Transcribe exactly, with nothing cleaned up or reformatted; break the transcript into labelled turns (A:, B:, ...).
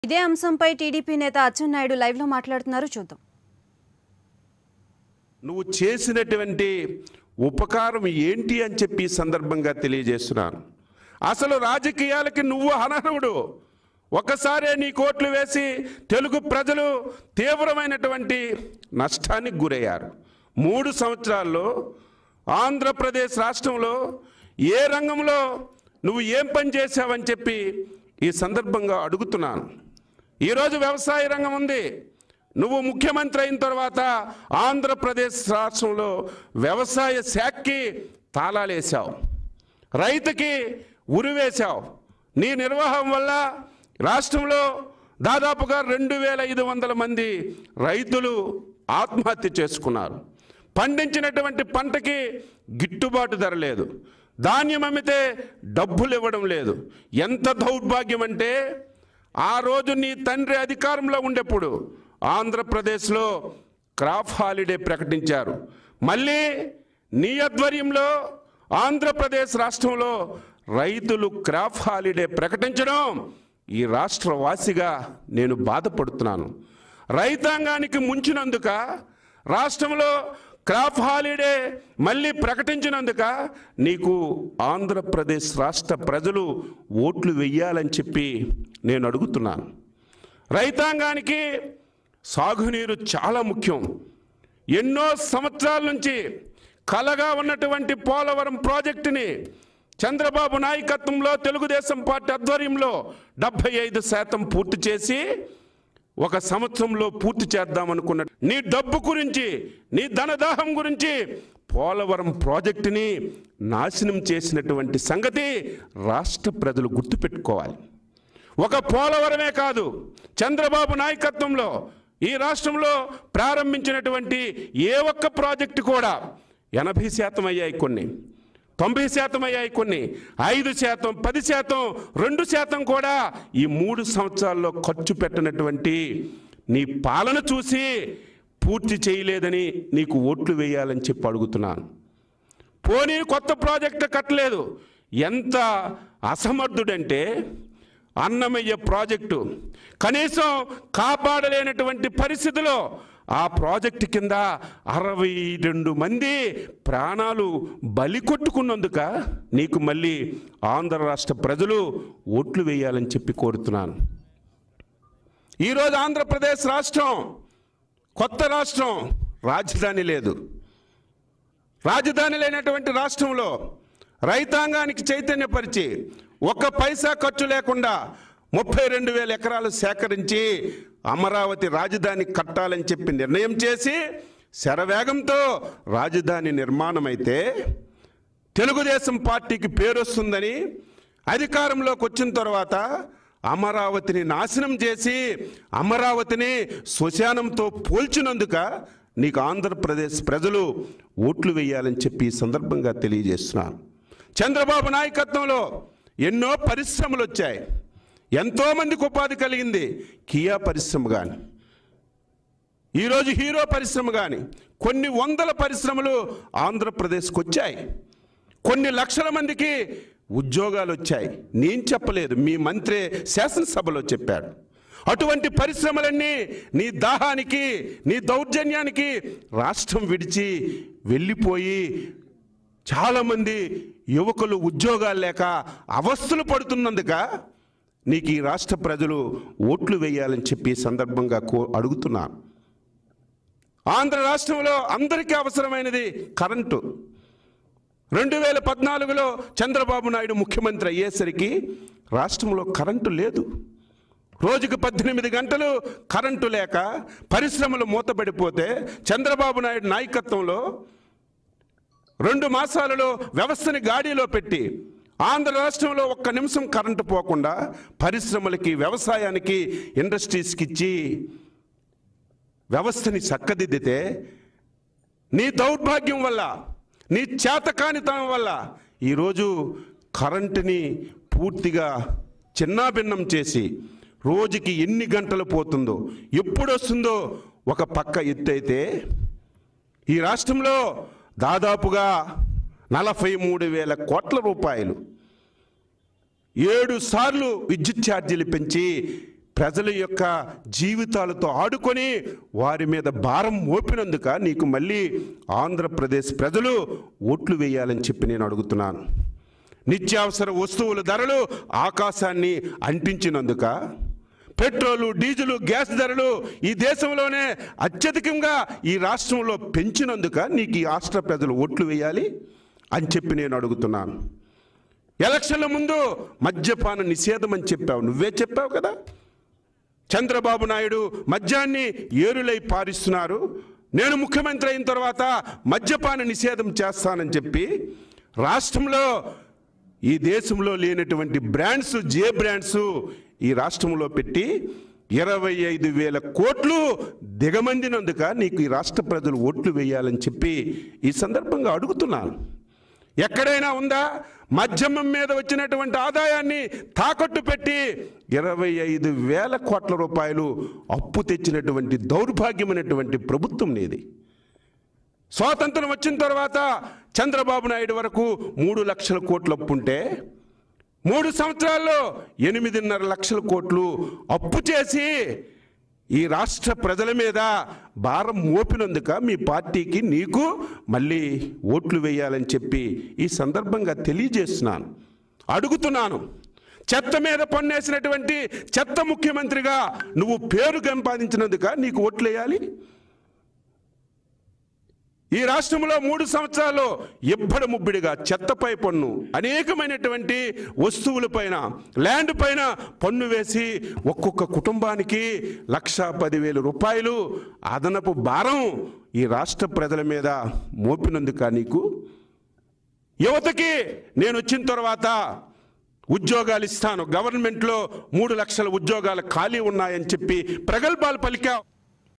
A: ఇదే అంశంపై టీడీపీ నేత అచ్చెన్నాయుడు లైవ్ లో మాట్లాడుతున్నారు, చూద్దాం.
B: నువ్వు చేసినటువంటి ఉపకారం ఏంటి అని చెప్పి సందర్భంగా తెలియజేస్తున్నాను. అసలు రాజకీయాలకి నువ్వు అనర్హుడు. ఒకసారే నీ కోట్లు వేసి తెలుగు ప్రజలు తీవ్రమైనటువంటి నష్టానికి గురయ్యారు. మూడు సంవత్సరాల్లో ఆంధ్రప్రదేశ్ రాష్ట్రంలో ఏ రంగంలో నువ్వు ఏం పని చేశావని చెప్పి ఈ సందర్భంగా అడుగుతున్నాను. ఈరోజు వ్యవసాయ రంగం ఉంది. నువ్వు ముఖ్యమంత్రి అయిన తర్వాత ఆంధ్రప్రదేశ్ రాష్ట్రంలో వ్యవసాయ శాఖకి తాళాలేసావు, రైతుకి ఉరివేశావు. నీ నిర్వాహం వల్ల రాష్ట్రంలో దాదాపుగా రెండు వేల ఐదు వందల మంది రైతులు ఆత్మహత్య చేసుకున్నారు. పండించినటువంటి పంటకి గిట్టుబాటు ధర లేదు, ధాన్యం అమ్మితే డబ్బులు ఇవ్వడం లేదు. ఎంత దౌర్భాగ్యం అంటే ఆ రోజు నీ తండ్రి అధికారంలో ఉండేప్పుడు ఆంధ్రప్రదేశ్లో క్రాప్ హాలిడే ప్రకటించారు. మళ్ళీ నీ ఆధ్వర్యంలో ఆంధ్రప్రదేశ్ రాష్ట్రంలో రైతులు క్రాప్ హాలిడే ప్రకటించడం ఈ రాష్ట్ర వాసిగా నేను బాధపడుతున్నాను. రైతాంగానికి ముంచినందుక, రాష్ట్రంలో క్రాప్ హాలిడే మళ్ళీ ప్రకటించినందుక నీకు ఆంధ్రప్రదేశ్ రాష్ట్ర ప్రజలు ఓట్లు వెయ్యాలని చెప్పి నేను అడుగుతున్నాను. రైతాంగానికి సాగునీరు చాలా ముఖ్యం. ఎన్నో సంవత్సరాల నుంచి కలగా ఉన్నటువంటి పోలవరం ప్రాజెక్టుని చంద్రబాబు నాయకత్వంలో తెలుగుదేశం పార్టీ ఆధ్వర్యంలో డెబ్బై ఐదు శాతం పూర్తి చేసి ఒక సంవత్సరంలో పూర్తి చేద్దామనుకున్న నీ డబ్బు గురించి, నీ ధనదాహం గురించి పోలవరం ప్రాజెక్టుని నాశనం చేసినటువంటి సంగతి రాష్ట్ర ప్రజలు గుర్తుపెట్టుకోవాలి. ఒక పోలవరమే కాదు, చంద్రబాబు నాయకత్వంలో ఈ రాష్ట్రంలో ప్రారంభించినటువంటి ఏ ఒక్క ప్రాజెక్టు కూడా ఎనభై శాతం అయ్యాయి, కొన్ని తొంభై శాతం అయ్యాయి, కొన్ని ఐదు శాతం, పది శాతం, రెండు శాతం కూడా ఈ మూడు సంవత్సరాల్లో ఖర్చు పెట్టినటువంటి నీ పాలన చూసి పూర్తి చేయలేదని నీకు ఓట్లు వేయాలని చెప్పి అడుగుతున్నాను. పోనీ కొత్త ప్రాజెక్టు కట్టలేదు. ఎంత అసమర్థుడంటే అన్నమయ్య ప్రాజెక్టు కనీసం కాపాడలేనటువంటి పరిస్థితిలో ఆ ప్రాజెక్టు కింద అరవై రెండు మంది ప్రాణాలు బలి కొట్టుకున్నందుక నీకు మళ్ళీ ఆంధ్ర రాష్ట్ర ప్రజలు ఓట్లు వేయాలని చెప్పి కోరుతున్నాను. ఈరోజు ఆంధ్రప్రదేశ్ రాష్ట్రం కొత్త రాష్ట్రం, రాజధాని లేదు. రాజధాని లేనటువంటి రాష్ట్రంలో రైతాంగానికి చైతన్యపరిచి ఒక్క పైసా ఖర్చు లేకుండా ముప్పై రెండు వేల ఎకరాలు సేకరించి అమరావతి రాజధాని కట్టాలని చెప్పి నిర్ణయం చేసి శరవేగంతో రాజధాని నిర్మాణం అయితే తెలుగుదేశం పార్టీకి పేరు వస్తుందని అధికారంలోకి వచ్చిన తర్వాత అమరావతిని నాశనం చేసి అమరావతిని శ్మశానంతో పోల్చినందుక నీకు ఆంధ్రప్రదేశ్ ప్రజలు ఓట్లు వేయాలని చెప్పి ఈ సందర్భంగా తెలియజేస్తున్నాను. చంద్రబాబు నాయకత్వంలో ఎన్నో పరిశ్రమలు వచ్చాయి, ఎంతోమందికి ఉపాధి కలిగింది. కియా పరిశ్రమ కానీ, ఈరోజు హీరో పరిశ్రమ కానీ, కొన్ని వందల పరిశ్రమలు ఆంధ్రప్రదేశ్కి వచ్చాయి. కొన్ని లక్షల మందికి ఉద్యోగాలు వచ్చాయి. నేను చెప్పలేదు, మీ మంత్రి శాసనసభలో చెప్పాడు. అటువంటి పరిశ్రమలన్నీ నీ దాహానికి, నీ దౌర్జన్యానికి రాష్ట్రం విడిచి వెళ్ళిపోయి చాలామంది యువకులు ఉద్యోగాలు లేక అవస్థలు పడుతున్నందుక నీకు ఈ రాష్ట్ర ప్రజలు ఓట్లు వేయాలని చెప్పి సందర్భంగా కో అడుగుతున్నాను. ఆంధ్ర రాష్ట్రంలో అందరికీ అవసరమైనది కరెంటు. రెండు వేల పద్నాలుగులో చంద్రబాబు నాయుడు ముఖ్యమంత్రి అయ్యేసరికి రాష్ట్రంలో కరెంటు లేదు. రోజుకు పద్దెనిమిది గంటలు కరెంటు లేక పరిశ్రమలు మూతపడిపోతే చంద్రబాబు నాయుడు నాయకత్వంలో రెండు మాసాలలో వ్యవస్థని గాడిలో పెట్టి ఆంధ్ర రాష్ట్రంలో ఒక్క నిమిషం కరెంటు పోకుండా పరిశ్రమలకి, వ్యవసాయానికి, ఇండస్ట్రీస్కి ఇచ్చి వ్యవస్థని చక్కదిద్దితే నీ దౌర్భాగ్యం వల్ల, నీ చేతకానితనం వల్ల ఈరోజు కరెంటుని పూర్తిగా చిన్నాభిన్నం చేసి రోజుకి ఎన్ని గంటలు పోతుందో, ఎప్పుడు వస్తుందో ఒక పక్క ఎత్తైతే ఈ రాష్ట్రంలో దాదాపుగా నలభై మూడు వేల కోట్ల రూపాయలు ఏడు సార్లు విద్యుత్ ఛార్జీలు పెంచి ప్రజల యొక్క జీవితాలతో ఆడుకొని వారి మీద భారం మోపినందుక నీకు మళ్ళీ ఆంధ్రప్రదేశ్ ప్రజలు ఓట్లు వేయాలని చెప్పి నేను అడుగుతున్నాను. నిత్యావసర వస్తువుల ధరలు ఆకాశాన్ని అంటించినందుక, పెట్రోలు డీజిలు గ్యాస్ ధరలు ఈ దేశంలోనే అత్యధికంగా ఈ రాష్ట్రంలో పెంచినందుక నీకు ఈ రాష్ట్ర ప్రజలు ఓట్లు వేయాలి అని చెప్పి నేను అడుగుతున్నాను. ఎలక్షన్ల ముందు మద్యపాన నిషేధం అని చెప్పావు, నువ్వే చెప్పావు కదా. చంద్రబాబు నాయుడు మద్యాన్ని ఏరులై పారిస్తున్నారు, నేను ముఖ్యమంత్రి అయిన తర్వాత మద్యపాన నిషేధం చేస్తానని చెప్పి రాష్ట్రంలో ఈ దేశంలో లేనటువంటి బ్రాండ్స్, జే బ్రాండ్స్ ఈ రాష్ట్రంలో పెట్టి ఇరవై ఐదు వేల కోట్లు దిగమందినందుక నీకు ఈ రాష్ట్ర ప్రజలు ఓట్లు వేయాలని చెప్పి ఈ సందర్భంగా అడుగుతున్నాను. ఎక్కడైనా ఉందా మద్యమం మీద వచ్చినటువంటి ఆదాయాన్ని తాకట్టు పెట్టి ఇరవై ఐదు వేల కోట్ల రూపాయలు అప్పు తెచ్చినటువంటి దౌర్భాగ్యమైనటువంటి ప్రభుత్వం నీది. స్వాతంత్రం వచ్చిన తర్వాత చంద్రబాబు నాయుడు వరకు మూడు లక్షల కోట్ల అప్పు ఉంటే మూడు సంవత్సరాల్లో ఎనిమిదిన్నర లక్షల కోట్లు అప్పు చేసి ఈ రాష్ట్ర ప్రజల మీద భారం మోపినందుక మీ పార్టీకి నీకు మళ్ళీ ఓట్లు వేయాలని చెప్పి ఈ సందర్భంగా తెలియజేస్తున్నాను, అడుగుతున్నాను. చెత్త మీద పన్నేసినటువంటి చెత్త ముఖ్యమంత్రిగా నువ్వు పేరు సంపాదించినందుక నీకు ఓట్లు వేయాలి. ఈ రాష్ట్రంలో మూడు సంవత్సరాలు ఇబ్బడి ముబ్బడిగా చెత్తపై పన్ను, అనేకమైనటువంటి వస్తువులపైన, ల్యాండ్ పైన పన్ను వేసి ఒక్కొక్క కుటుంబానికి లక్షా పదివేల రూపాయలు అదనపు భారం ఈ రాష్ట్ర ప్రజల మీద మోపినందుక నీకు. యువతకి నేను వచ్చిన తర్వాత ఉద్యోగాలు ఇస్తాను, గవర్నమెంట్లో మూడు లక్షల ఉద్యోగాలు ఖాళీ ఉన్నాయని చెప్పి ప్రగల్భాలు పలికావు.